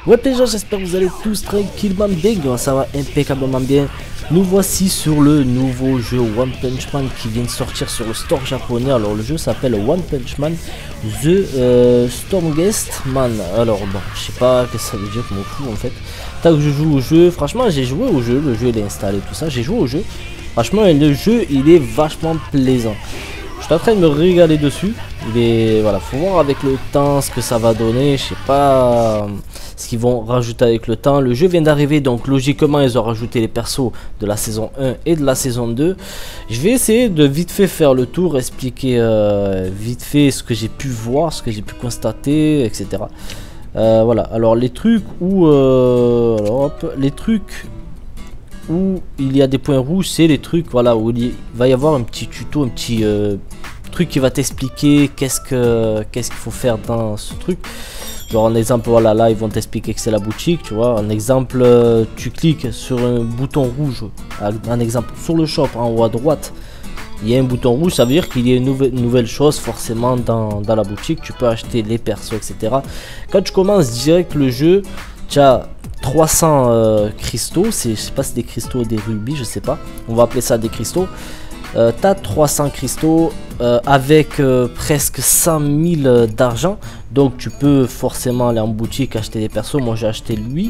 Ouais les gens, j'espère que vous allez tous tranquillement bien, ça va impeccablement bien. Nous voici sur le nouveau jeu One Punch Man qui vient de sortir sur le store japonais. Alors le jeu s'appelle One Punch Man The Strongest Man. Alors bon, je sais pas ce que ça veut dire, je m'en fous en fait. Tant que je joue au jeu, franchement j'ai joué au jeu, le jeu il est installé tout ça, j'ai joué au jeu. Franchement le jeu il est vachement plaisant. Je suis en train de me régaler dessus. Il est, voilà, faut voir avec le temps ce que ça va donner. Je sais pas ce qu'ils vont rajouter avec le temps. Le jeu vient d'arriver, donc logiquement ils ont rajouté les persos de la saison 1 et de la saison 2. Je vais essayer de vite fait faire le tour, expliquer vite fait ce que j'ai pu voir, ce que j'ai pu constater, etc. Voilà, alors les trucs où alors, hop, les trucs où il y a des points rouges, c'est les trucs voilà où il va y avoir un petit tuto, un petit truc qui va t'expliquer qu'est-ce qu'il faut faire dans ce truc. Genre un exemple, voilà, là ils vont t'expliquer que c'est la boutique, tu vois. Un exemple, tu cliques sur un bouton rouge, un exemple sur le shop en haut à droite, il y a un bouton rouge, ça veut dire qu'il y a une nouvelle chose forcément dans la boutique. Tu peux acheter les persos, etc. Quand tu commences direct le jeu, tu as 300 cristaux, je sais pas si c'est des cristaux ou des rubis, je sais pas, on va appeler ça des cristaux. T'as 300 cristaux avec presque 100 000 d'argent, donc tu peux forcément aller en boutique acheter des persos. Moi j'ai acheté lui,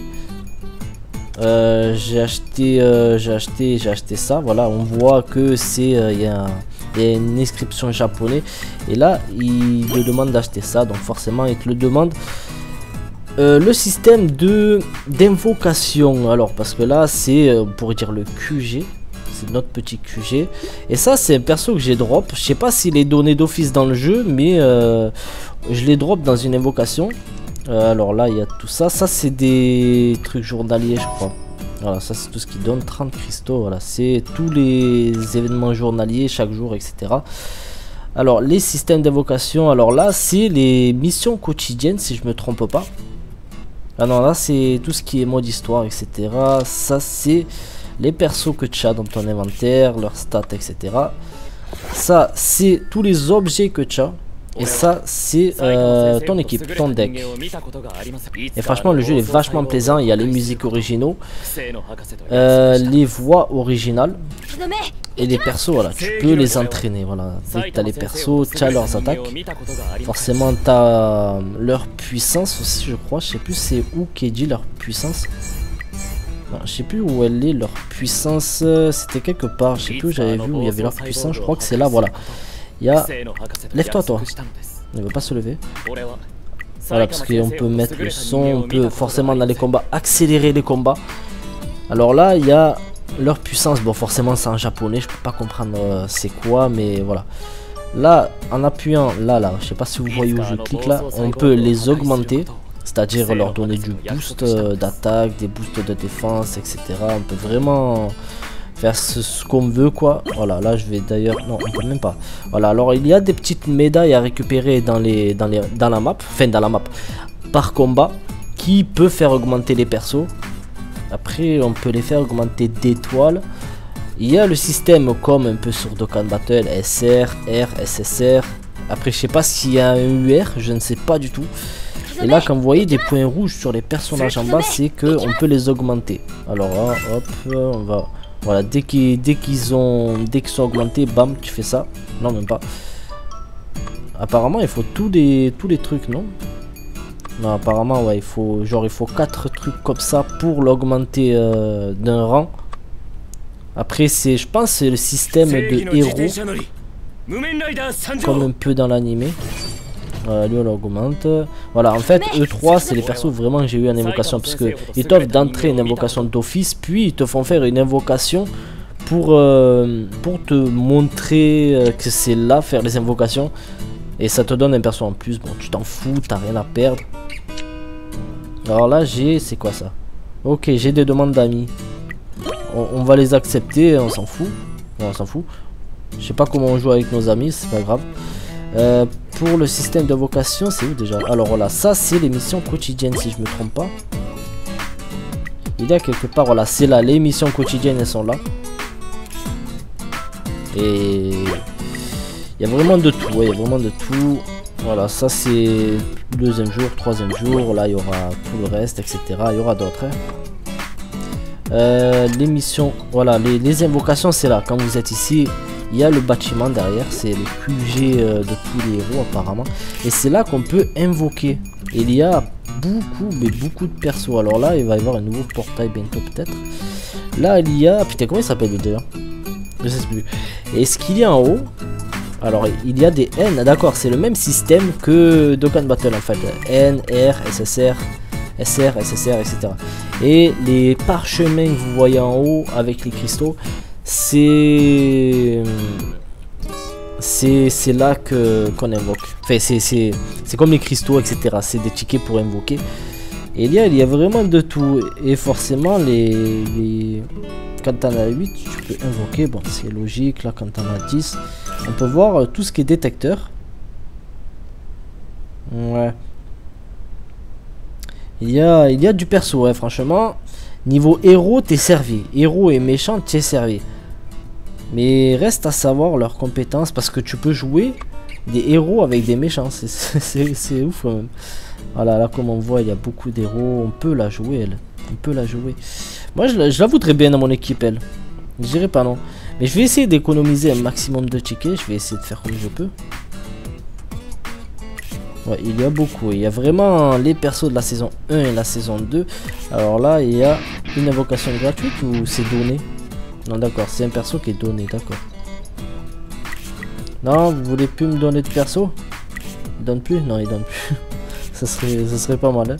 j'ai acheté ça, voilà, on voit que c'est il y a une inscription japonais et là il te demande d'acheter ça, donc forcément il te le demande. Le système d'invocation, alors parce que là c'est on pourrait dire le QG, c'est notre petit QG, et ça c'est un perso que j'ai drop. Je sais pas s'il est donné d'office dans le jeu, mais je l'ai drop dans une invocation. Alors là il y a tout ça, ça c'est des trucs journaliers je crois. Voilà, ça c'est tout ce qui donne 30 cristaux, voilà, c'est tous les événements journaliers chaque jour, etc. Alors les systèmes d'invocation, alors là c'est les missions quotidiennes si je me trompe pas. Ah non, là c'est tout ce qui est mode histoire, etc. Ça c'est les persos que tu as dans ton inventaire, leurs stats, etc. Ça c'est tous les objets que tu as. Et ça c'est ton équipe, ton deck. Et franchement le jeu est vachement plaisant. Il y a les musiques originaux, les voix originales. Et les persos, voilà, tu peux les entraîner, voilà. Dès que tu as les persos, tu as leurs attaques. Forcément, tu as leur puissance aussi, je crois. Je sais plus c'est où qu'est dit leur puissance. Non, je sais plus où elle est, leur puissance. C'était quelque part, je sais plus où j'avais vu où il y avait leur puissance. Je crois que c'est là, voilà. Il y a... Lève-toi, toi. Il ne veut pas se lever. Voilà, parce qu'on peut mettre le son, on peut forcément dans les combats accélérer les combats. Alors là, il y a... leur puissance, bon forcément c'est en japonais, je peux pas comprendre c'est quoi, mais voilà. Là en appuyant là, je sais pas si vous voyez où je clique là, on peut les augmenter, c'est-à-dire leur donner du boost d'attaque, des boosts de défense, etc. On peut vraiment faire ce qu'on veut quoi. Voilà, là je vais d'ailleurs, non on peut même pas. Voilà, alors il y a des petites médailles à récupérer dans la map, enfin dans la map par combat, qui peut faire augmenter les persos. Après on peut les faire augmenter d'étoiles. Il y a le système comme un peu sur Dokkan Battle, SR, R, SSR. Après je sais pas s'il y a un UR, je ne sais pas du tout. Et là quand vous voyez des points rouges sur les personnages en bas, c'est que on peut les augmenter. Alors là, hop, on va... Voilà, dès qu'ils sont augmentés, bam, tu fais ça. Non même pas. Apparemment il faut tous les trucs, non? Non, apparemment ouais, il faut 4 trucs comme ça pour l'augmenter d'un rang. Après c'est, je pense c'est le système de héros comme un peu dans l'animé. Voilà, lui on l'augmente. Voilà, en fait E3 c'est les persos vraiment que j'ai eu en invocation, parce que ils t'offrent d'entrer une invocation d'office, puis ils te font faire une invocation pour te montrer que c'est là faire les invocations. Et ça te donne un perso en plus, bon tu t'en fous, t'as rien à perdre. Alors là j'ai, c'est quoi ça? Ok, j'ai des demandes d'amis. On va les accepter, on s'en fout. On s'en fout. Je sais pas comment on joue avec nos amis, c'est pas grave. Pour le système d'invocation, c'est où déjà? Alors voilà, ça c'est les missions quotidiennes si je me trompe pas. Il y a quelque part, voilà, c'est là, les missions quotidiennes elles sont là. Et il y a vraiment de tout, ouais, il y a vraiment de tout. Voilà, ça c'est Deuxième jour, troisième jour, là il y aura tout le reste, etc. Il y aura d'autres. Les missions, voilà, les invocations, c'est là. Quand vous êtes ici, il y a le bâtiment derrière, c'est le QG de tous les héros apparemment. Et c'est là qu'on peut invoquer. Il y a beaucoup, mais beaucoup de persos. Alors là, il va y avoir un nouveau portail bientôt peut-être. Là, il y a... Putain, comment il s'appelle lui d'ailleurs? Je sais plus. Et ce qu'il y a en haut... Alors, il y a des N, d'accord, c'est le même système que Dokkan Battle en fait. N, R, SSR, SR, SSR, etc. Et les parchemins que vous voyez en haut avec les cristaux, c'est là qu'on invoque. Enfin, c'est comme les cristaux, etc. C'est des tickets pour invoquer. Et il y a vraiment de tout. Et forcément, quand t'en as 8, tu peux invoquer. Bon, c'est logique. Là, quand t'en as 10, on peut voir tout ce qui est détecteur. Ouais. Il y a du perso, ouais, franchement. Niveau héros, t'es servi. Héros et méchant, t'es servi. Mais reste à savoir leurs compétences parce que tu peux jouer des héros avec des méchants. C'est ouf quand même. Voilà, là comme on voit, il y a beaucoup d'héros. On peut la jouer, elle. On peut la jouer. Moi, je la voudrais bien dans mon équipe, elle. Je dirais pas non. Mais je vais essayer d'économiser un maximum de tickets. Je vais essayer de faire comme je peux. Ouais, il y a beaucoup. Il y a vraiment les persos de la saison 1 et la saison 2. Alors là, il y a une invocation gratuite ou c'est donné? Non, d'accord. C'est un perso qui est donné, d'accord. Non, vous voulez plus me donner de perso? Il donne plus? Non, il donne plus. ça serait pas mal.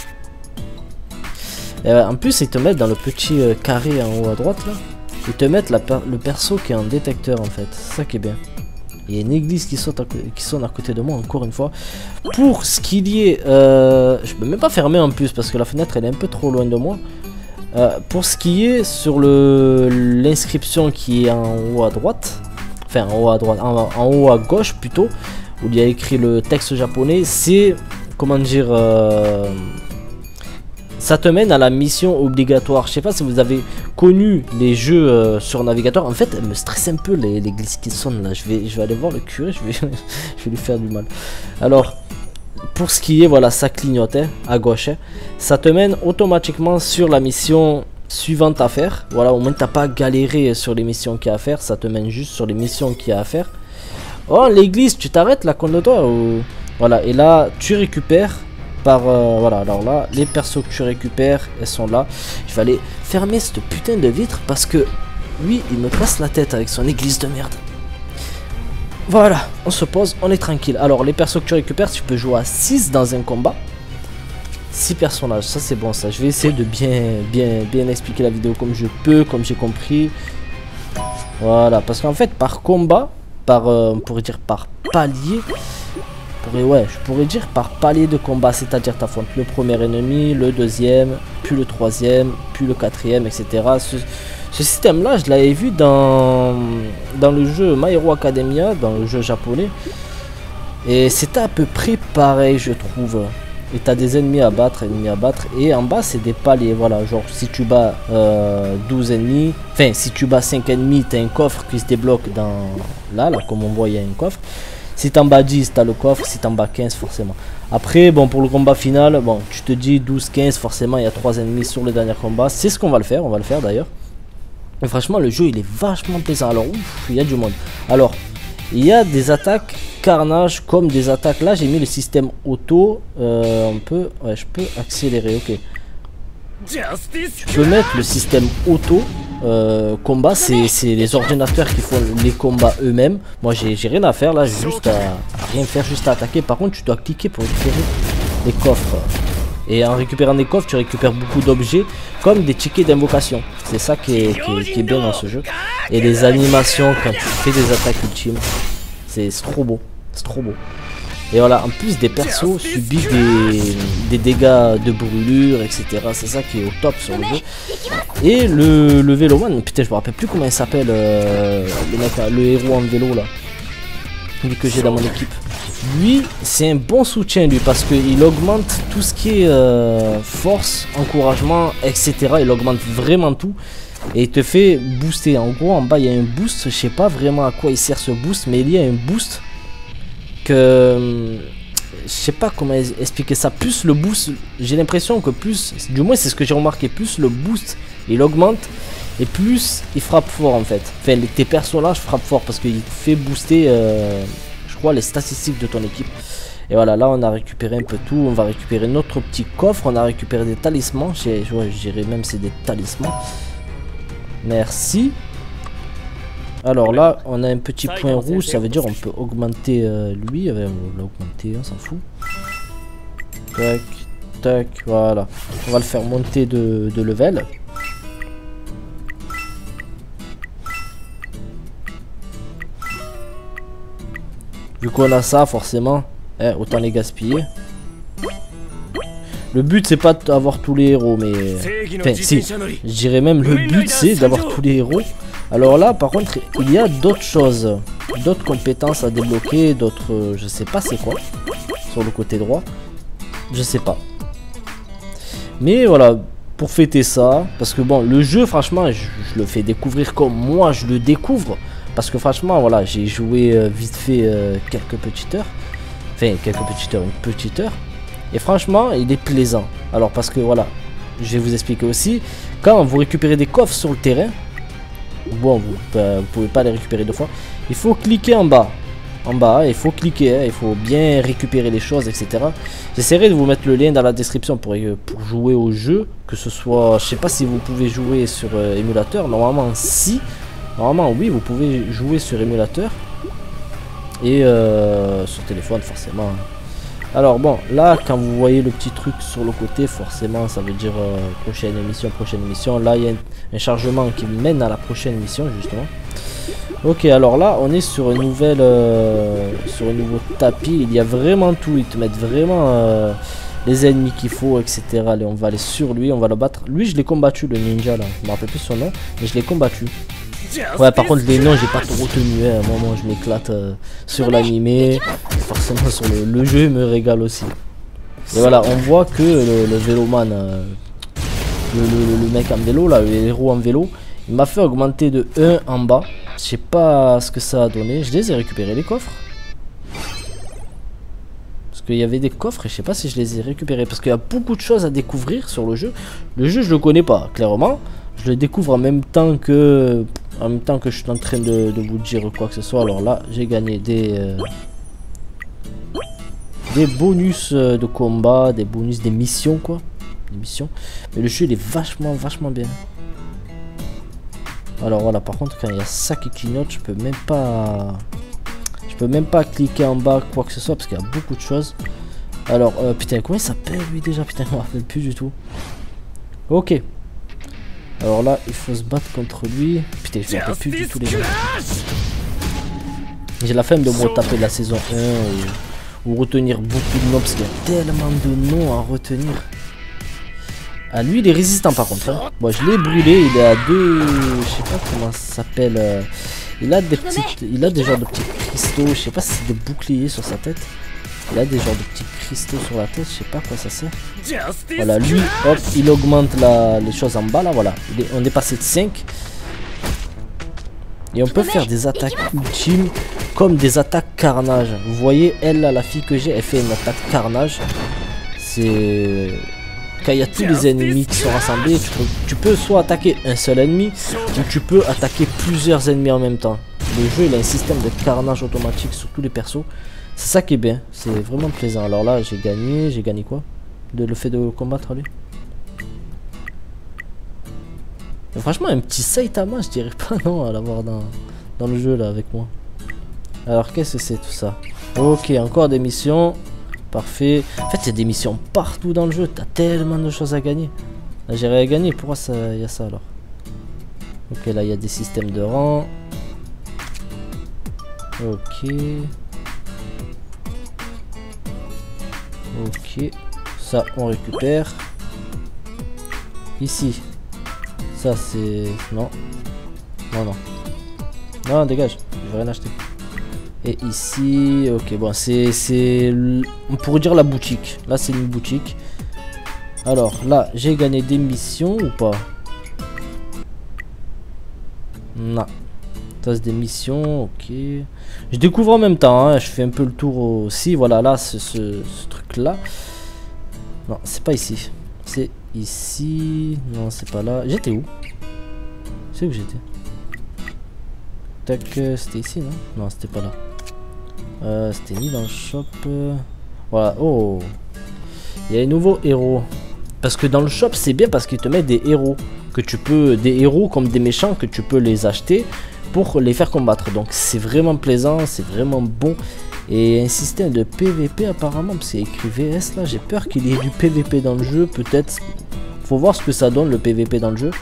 Hein. En plus, ils te mettent dans le petit carré en haut à droite là. Ils te mettent le perso qui est en détecteur en fait. C'est ça qui est bien. Il y a une église qui sonne à côté de moi encore une fois. Pour ce qu'il y est, je peux même pas fermer en plus parce que la fenêtre elle est un peu trop loin de moi. Pour ce qui est sur l'inscription qui est en haut à droite, enfin en haut à droite, en haut à gauche plutôt, où il y a écrit le texte japonais, c'est comment dire, ça te mène à la mission obligatoire. Je sais pas si vous avez connu les jeux sur navigateur. En fait, elle me stresse un peu l'église qui sonne là. Je vais aller voir le curé, je vais lui faire du mal. Alors, pour ce qui est, voilà, ça clignote hein, à gauche. Hein. Ça te mène automatiquement sur la mission suivante à faire. Voilà, au moins t'as pas galéré sur les missions qu'il y a à faire. Ça te mène juste sur les missions qu'il y a à faire. Oh, l'église, tu t'arrêtes là contre toi ou... Voilà, et là, tu récupères... voilà, alors là, les persos que tu récupères, elles sont là. Je vais aller fermer cette putain de vitre parce que lui, il me casse la tête avec son église de merde. Voilà, on se pose, on est tranquille. Alors, les persos que tu récupères, tu peux jouer à 6 dans un combat. 6 personnages, ça c'est bon ça. Je vais essayer de bien expliquer la vidéo comme je peux, comme j'ai compris. Voilà, parce qu'en fait, par combat, on pourrait dire par palier... Ouais, je pourrais dire par palier de combat, c'est-à-dire tu affrontes le premier ennemi, le deuxième, puis le troisième, puis le quatrième, etc. Ce système-là, je l'avais vu dans le jeu My Hero Academia, dans le jeu japonais. Et c'était à peu près pareil, je trouve. Et tu as des ennemis à battre, et en bas, c'est des paliers, voilà. Genre, si tu bats 12 ennemis, enfin, si tu bats 5 ennemis, tu as un coffre qui se débloque dans... Là, comme on voit, il y a un coffre. Si t'en bats 10, t'as le coffre. Si t'en bats 15, forcément. Après, bon, pour le combat final, bon, tu te dis 12-15, forcément, il y a 3 ennemis sur le dernier combat. C'est ce qu'on va le faire. On va le faire d'ailleurs. Et franchement, le jeu, il est vachement plaisant. Alors, ouf, il y a du monde. Alors, il y a des attaques carnage comme des attaques. Là, j'ai mis le système auto. On peut... Ouais, je peux accélérer, ok. Tu peux mettre le système auto. Combat, c'est les ordinateurs qui font les combats eux-mêmes. Moi j'ai rien à faire là, j'ai juste à rien faire, juste à attaquer. Par contre tu dois cliquer pour récupérer les coffres. Et en récupérant des coffres, tu récupères beaucoup d'objets comme des tickets d'invocation. C'est ça qui est bien dans ce jeu. Et les animations quand tu fais des attaques ultimes, c'est trop beau, c'est trop beau. Et voilà, en plus des persos subissent des dégâts de brûlure, etc. C'est ça qui est au top sur le jeu. Et le véloman, putain je me rappelle plus comment il s'appelle, le héros en vélo là. Lui que j'ai dans mon équipe. Lui, c'est un bon soutien lui parce qu'il augmente tout ce qui est force, encouragement, etc. Il augmente vraiment tout. Et il te fait booster. En gros, en bas il y a un boost. Je sais pas vraiment à quoi il sert ce boost, mais il y a un boost que je sais pas comment expliquer ça. Plus le boost, j'ai l'impression que plus, du moins c'est ce que j'ai remarqué, plus le boost il augmente et plus il frappe fort en fait. Enfin, tes personnages frappent fort parce qu'il fait booster, je crois, les statistiques de ton équipe. Et voilà, là on a récupéré un peu tout. On va récupérer notre petit coffre. On a récupéré des talismans. Je dirais même c'est des talismans. Merci. Alors là, on a un petit point rouge. Ça veut dire on peut augmenter lui. On l'a augmenté, on s'en fout. Tac, tac, voilà. On va le faire monter de level. Vu qu'on a ça, forcément, autant les gaspiller. Le but, c'est pas d'avoir tous les héros, mais... Enfin, si, je dirais même le but, c'est d'avoir tous les héros. Alors là, par contre, il y a d'autres choses. D'autres compétences à débloquer, d'autres... je sais pas c'est quoi. Sur le côté droit. Je sais pas. Mais voilà, pour fêter ça, parce que bon, le jeu, franchement, je le fais découvrir comme moi, je le découvre. Parce que franchement, voilà, j'ai joué vite fait quelques petites heures. Enfin, quelques petites heures, une petite heure. Et franchement, il est plaisant. Alors, parce que voilà, je vais vous expliquer aussi. Quand vous récupérez des coffres sur le terrain, bon, vous pouvez pas les récupérer deux fois. Il faut cliquer en bas. En bas, il faut cliquer, il faut bien récupérer les choses, etc. J'essaierai de vous mettre le lien dans la description pour jouer au jeu. Que ce soit, je sais pas si vous pouvez jouer sur émulateur. Normalement, si. Normalement, oui, vous pouvez jouer sur émulateur. Et sur téléphone, forcément. Alors bon, là, quand vous voyez le petit truc sur le côté, forcément, ça veut dire prochaine émission, prochaine émission. Là, il y a un chargement qui mène à la prochaine émission, justement. Ok, alors là, on est sur une nouvelle, sur un nouveau tapis. Il y a vraiment tout. Ils te mettent vraiment les ennemis qu'il faut, etc. Allez, on va aller sur lui, on va le battre. Lui, je l'ai combattu, le ninja, là. Je me rappelle plus son nom, mais je l'ai combattu. Ouais, par contre, les noms, j'ai pas trop retenu. À un moment, je m'éclate sur l'animé. Forcément, sur le jeu, il me régale aussi. Et voilà, on voit que le véloman, le mec en vélo, là, le héros en vélo, il m'a fait augmenter de 1 en bas. Je sais pas ce que ça a donné. Je les ai récupérés, les coffres. Parce qu'il y avait des coffres et je sais pas si je les ai récupérés. Parce qu'il y a beaucoup de choses à découvrir sur le jeu. Le jeu, je le connais pas, clairement. Je le découvre en même temps que je suis en train de vous dire quoi que ce soit. Alors là, j'ai gagné des bonus de combat, des bonus des missions, quoi. Des missions. Mais le jeu, il est vachement bien. Alors voilà, par contre, quand il y a ça qui clignote, je peux même pas cliquer en bas, quoi que ce soit, parce qu'il y a beaucoup de choses. Alors, putain, comment il s'appelle lui déjà? Putain, je me rappelle plus du tout. Ok. Alors là, il faut se battre contre lui. Putain, je ne me rappelle plus du tout les gens. J'ai la flemme de me retaper la saison 1 ou retenir beaucoup de noms parce qu'il y a tellement de noms à retenir. Ah, lui, il est résistant par contre. Hein. Bon, je l'ai brûlé. Il est à 2. Je sais pas comment ça s'appelle. Il a des genres de petits cristaux. Je sais pas si c'est des boucliers sur sa tête. Il a des genres de petits cristaux sur la tête, je sais pas à quoi ça sert. Voilà, lui, hop, il augmente les choses en bas, là, voilà. On est passé de 5. Et on peut faire des attaques ultimes comme des attaques carnage. Vous voyez, elle, là, la fille que j'ai, elle fait une attaque carnage. C'est... Quand il y a tous les ennemis qui sont rassemblés, tu peux soit attaquer un seul ennemi, ou tu peux attaquer plusieurs ennemis en même temps. Le jeu, il a un système de carnage automatique sur tous les persos. C'est ça qui est bien, c'est vraiment plaisant. Alors là, j'ai gagné quoi? Le fait de combattre lui. Mais franchement, un petit Saitama, je dirais pas non à l'avoir dans le jeu là avec moi. Alors, qu'est-ce que c'est tout ça? Ok, encore des missions. Parfait. En fait, il y a des missions partout dans le jeu. T'as tellement de choses à gagner. Là, j'ai rien à gagner. Pourquoi il y a ça alors? Ok, là, il y a des systèmes de rang. Ok. Ok, ça on récupère. Ici, ça c'est... Non. Non, dégage, je vais rien acheter. Et ici, ok, bon, c'est... On pourrait dire la boutique. Là, c'est une boutique. Alors, là, j'ai gagné des missions ou pas? Non. Ça, c'est des missions, ok. Je découvre en même temps, hein. Je fais un peu le tour aussi. Voilà, là, ce truc-là. Non, c'est pas ici. C'est ici. Non, c'est pas là. J'étais où? C'est où j'étais? Tac, c'était ici, non? Non, c'était pas là. C'était ni dans le shop. Voilà. Oh, il y a un nouveau héros. Parce que dans le shop, c'est bien parce qu'il te met des héros. Que tu peux. Des héros comme des méchants que tu peux les acheter pour les faire combattre. Donc c'est vraiment plaisant, c'est vraiment bon. Et un système de PVP apparemment, parce qu'il y a écrit VS là, j'ai peur qu'il y ait du PVP dans le jeu, peut-être. Faut voir ce que ça donne le PVP dans le jeu.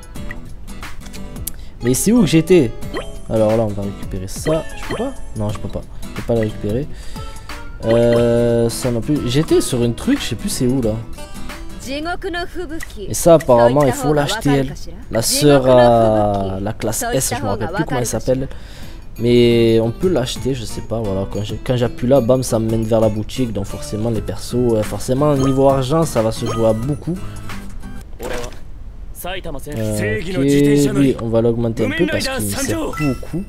Mais c'est où que j'étais? Alors là on va récupérer ça. Je peux pas? Non je peux pas. Je peux pas le récupérer. Ça non plus. J'étais sur un truc, je sais plus c'est où là. Et ça apparemment il faut l'acheter elle. La sœur à la classe S, je me rappelle plus comment elle s'appelle. Mais on peut l'acheter, je sais pas, voilà. Quand j'appuie là, bam, ça me mène vers la boutique. Donc forcément les persos, forcément niveau argent ça va se jouer à beaucoup. Ok, oui, on va l'augmenter un peu parce qu'il me sert beaucoup.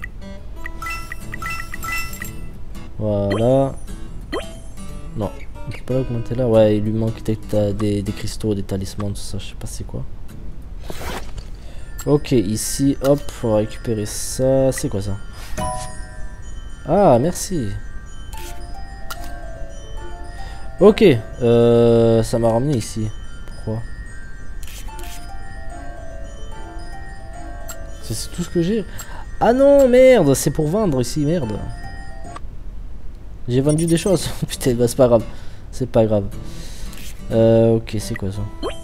Voilà. Non, on peut pas l'augmenter là. Ouais, il lui manque des cristaux, des talismans, tout ça, je sais pas c'est quoi. Ok, ici, hop, on va récupérer ça. C'est quoi ça? Ah, merci. Ok, ça m'a ramené ici. Pourquoi? C'est tout ce que j'ai. Ah non, merde, c'est pour vendre ici, merde. J'ai vendu des choses. Putain, bah, c'est pas grave. C'est pas grave. Ok, c'est quoi ça?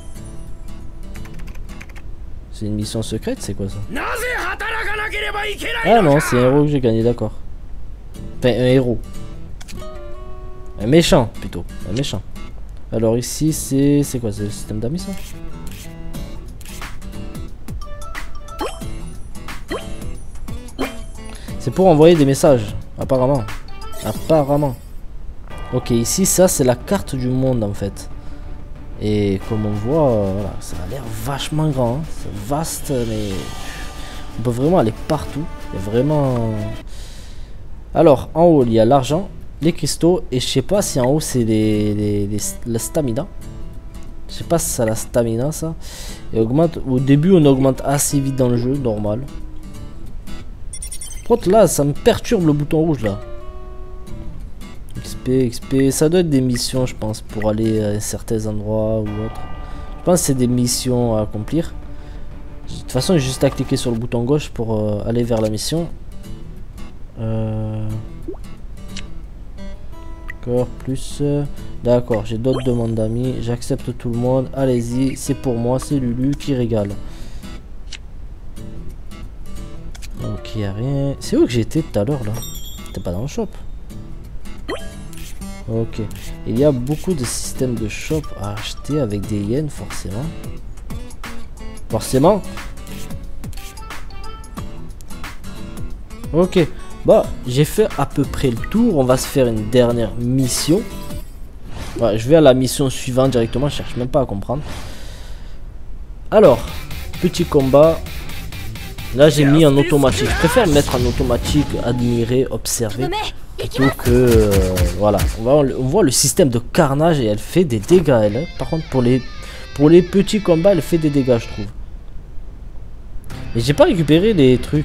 C'est une mission secrète, c'est quoi ça? Ah non, c'est un héros que j'ai gagné, d'accord. Enfin, un héros. Un méchant, plutôt. Un méchant. Alors ici, c'est quoi? C'est le système d'amis, ça? C'est pour envoyer des messages, apparemment. Apparemment. Ok, ici, ça, c'est la carte du monde, en fait. Et comme on voit, voilà, ça a l'air vachement grand. Hein. C'est vaste, mais on peut vraiment aller partout. Il y a vraiment... Alors, en haut, il y a l'argent, les cristaux. Et je sais pas si en haut, c'est la stamina. Je sais pas si c'est la stamina, ça. Et augmente... Au début, on augmente assez vite dans le jeu, normal. Par contre, là, ça me perturbe le bouton rouge, là. XP, ça doit être des missions, je pense, pour aller à certains endroits ou autre. Je pense que c'est des missions à accomplir. De toute façon, j'ai juste à cliquer sur le bouton gauche pour aller vers la mission. Encore plus. D'accord, j'ai d'autres demandes d'amis. J'accepte tout le monde. Allez-y, c'est pour moi, c'est Lulu qui régale. Ok, y a rien. C'est où que j'étais tout à l'heure là? T'es pas dans le shop? Ok, il y a beaucoup de systèmes de shop à acheter avec des yens, forcément. Forcément. Ok, bah j'ai fait à peu près le tour. On va se faire une dernière mission. Ouais, je vais à la mission suivante directement, je cherche même pas à comprendre. Alors, petit combat. Là j'ai mis en automatique. Je préfère mettre en automatique, admirer, observer. Plutôt que voilà, on voit le système de carnage et elle fait des dégâts elle. Hein. Par contre pour les petits combats elle fait des dégâts je trouve. Mais j'ai pas récupéré les trucs.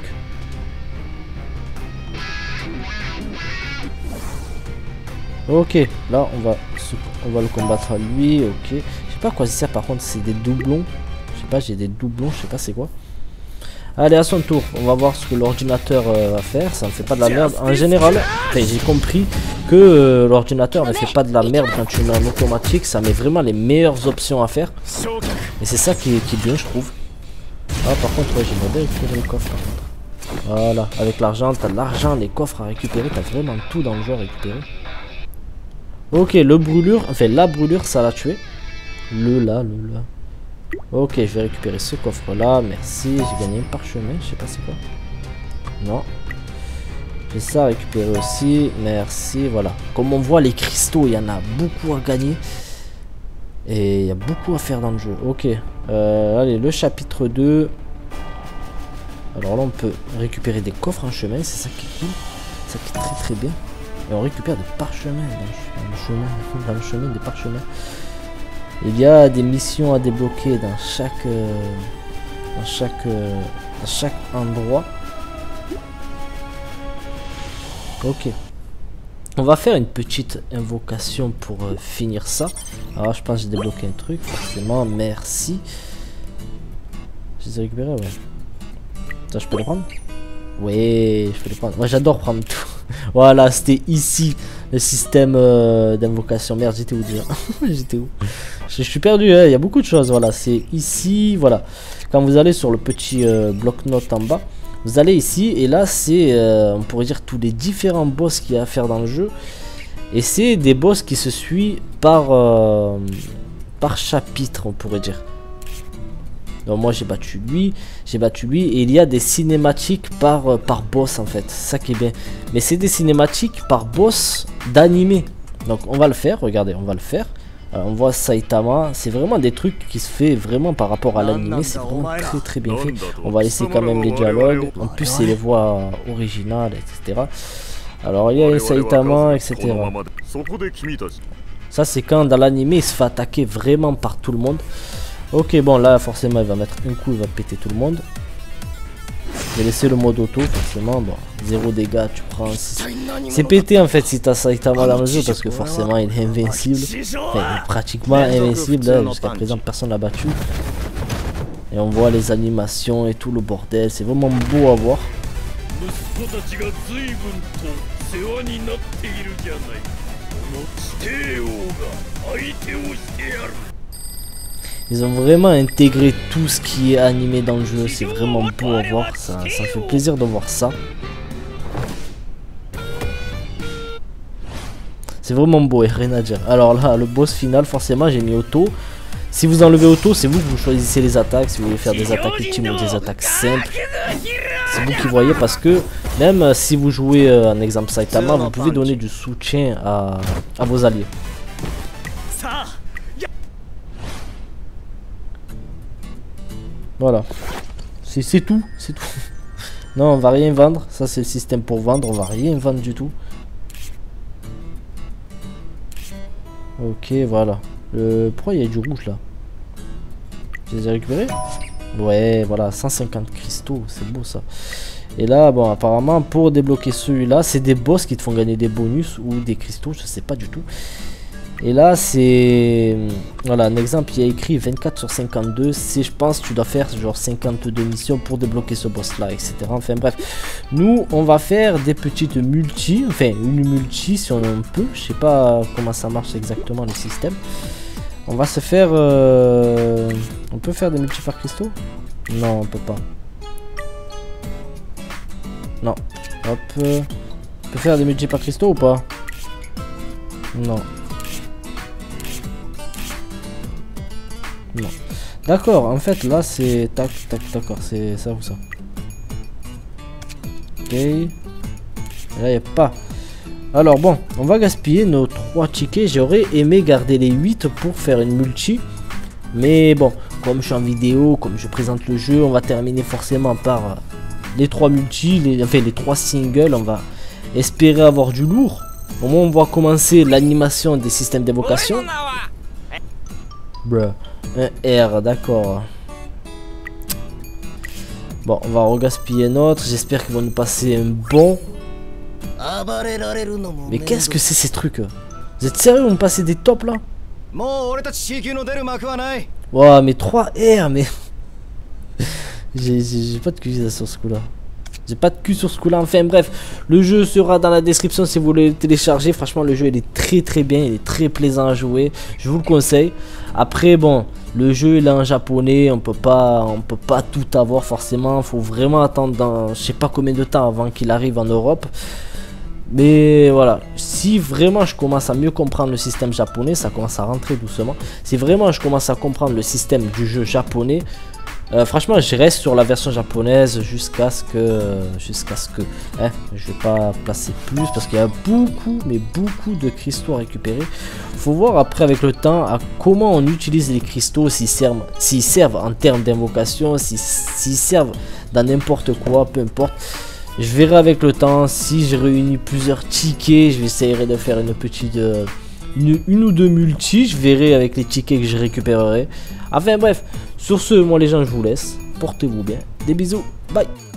Ok, là on va le combattre à lui. Ok, je sais pas à quoi ça sert par contre, c'est des doublons. Je sais pas, j'ai des doublons, je sais pas c'est quoi. Allez, à son tour, on va voir ce que l'ordinateur va faire. Ça ne fait pas de la merde. En général, j'ai compris que l'ordinateur ne fait pas de la merde quand tu mets en automatique. Ça met vraiment les meilleures options à faire. Et c'est ça qui est bien, je trouve. Ah, par contre, ouais, j'aimerais bien récupérer le coffre. Par contre. Voilà, avec l'argent, t'as l'argent, les coffres à récupérer. T'as vraiment tout dans le jeu à récupérer. Ok, le brûlure, enfin la brûlure, ça l'a tué. Le là. Ok, je vais récupérer ce coffre là, merci, j'ai gagné un parchemin, je sais pas c'est quoi. Non. J'ai ça à récupérer aussi, merci, voilà. Comme on voit les cristaux, il y en a beaucoup à gagner. Et il y a beaucoup à faire dans le jeu. Ok, allez, le chapitre 2. Alors là on peut récupérer des coffres en chemin, c'est ça qui est cool. Ça qui est très très bien. Et on récupère des parchemins dans le chemin des parchemins. Il y a des missions à débloquer dans chaque endroit. Ok. On va faire une petite invocation pour finir ça. Alors je pense que j'ai débloqué un truc, forcément, merci. Je les ai récupérés, ouais. Ça, je peux le prendre? Oui, je peux le prendre. Moi j'adore prendre tout. Voilà, c'était ici le système d'invocation. Merde, j'étais où déjà? J'étais où? Je suis perdu, hein. Il y a beaucoup de choses. Voilà, c'est ici, voilà. Quand vous allez sur le petit bloc-notes en bas, vous allez ici et là c'est, on pourrait dire, tous les différents boss qu'il y a à faire dans le jeu. Et c'est des boss qui se suivent par chapitre, on pourrait dire. Donc moi j'ai battu lui et il y a des cinématiques par boss en fait, c'est ça qui est bien. Mais c'est des cinématiques par boss d'animé. Donc on va le faire, regardez, on va le faire. On voit Saitama, c'est vraiment des trucs qui se fait vraiment par rapport à l'animé, c'est vraiment très très bien fait. On va laisser quand même les dialogues, en plus c'est les voix originales, etc. Alors il y a Saitama, etc. Ça c'est quand dans l'animé il se fait attaquer vraiment par tout le monde. Ok, bon là forcément il va mettre un coup, il va péter tout le monde. Je vais laisser le mode auto forcément, bon, 0 dégâts, tu prends 6. C'est pété en fait si t'as Saitama dans le jeu parce que forcément il est invincible. Enfin, il est pratiquement invincible, jusqu'à présent personne l'a battu. Et on voit les animations et tout le bordel, c'est vraiment beau à voir. Ils ont vraiment intégré tout ce qui est animé dans le jeu, c'est vraiment beau à voir, ça fait plaisir de voir ça. C'est vraiment beau et rien à dire. Alors là, le boss final, forcément j'ai mis auto. Si vous enlevez auto, c'est vous que vous choisissez les attaques, si vous voulez faire des attaques ultimes ou des attaques simples. C'est vous qui voyez parce que même si vous jouez en exemple Saitama, vous pouvez donner du soutien à vos alliés. Voilà, c'est tout, c'est tout. Non, on va rien vendre, ça c'est le système pour vendre, on va rien vendre du tout. Ok, voilà. Pourquoi il y a du rouge là? Je les ai récupérés? Ouais, voilà, 150 cristaux, c'est beau ça. Et là, bon, apparemment, pour débloquer celui-là, c'est des boss qui te font gagner des bonus ou des cristaux, je sais pas du tout. Et là c'est, voilà, un exemple, il y a écrit 24 sur 52, c'est, je pense tu dois faire genre 52 missions pour débloquer ce boss là, etc. Enfin bref, nous on va faire des petites multi, enfin une multi si on peut, je sais pas comment ça marche exactement le système. On va se faire, on peut faire des multi par cristaux? Non, on peut pas. Non, hop, on peut faire des multi par cristaux ou pas? Non. Non. D'accord, en fait là c'est... Tac, tac, d'accord, c'est ça ou ça. Ok. Et là il n'y a pas. Alors bon, on va gaspiller nos 3 tickets. J'aurais aimé garder les 8 pour faire une multi. Mais bon, comme je suis en vidéo, comme je présente le jeu, on va terminer forcément par les 3 multi, enfin les 3 singles. On va espérer avoir du lourd. Au moins on va commencer l'animation des systèmes d'évocation. Bruh. Un R, d'accord. Bon, on va regaspiller notre. J'espère qu'ils vont nous passer un bon. Mais qu'est-ce que c'est ces trucs? Vous êtes sérieux, vous me passez des tops là? Wow, mais 3 R, mais... J'ai pas de QI sur ce coup là. J'ai pas de cul sur ce coup là. Enfin bref, le jeu sera dans la description si vous voulez le télécharger. Franchement le jeu il est très bien, il est très plaisant à jouer. Je vous le conseille. Après bon, le jeu il est en japonais, on peut pas tout avoir forcément. Faut vraiment attendre dans je sais pas combien de temps avant qu'il arrive en Europe. Mais voilà, si vraiment je commence à mieux comprendre le système japonais, ça commence à rentrer doucement. Si vraiment je commence à comprendre le système du jeu japonais, franchement je reste sur la version japonaise jusqu'à ce que hein, je vais pas placer plus parce qu'il y a beaucoup de cristaux à récupérer. Faut voir après avec le temps à comment on utilise les cristaux, s'ils servent en termes d'invocation, s'ils servent dans n'importe quoi, peu importe. Je verrai avec le temps si j'ai réuni plusieurs tickets. Je vais essayer de faire une petite une ou deux multi. Je verrai avec les tickets que je récupérerai. Enfin bref, sur ce, moi les gens, je vous laisse. Portez-vous bien. Des bisous. Bye.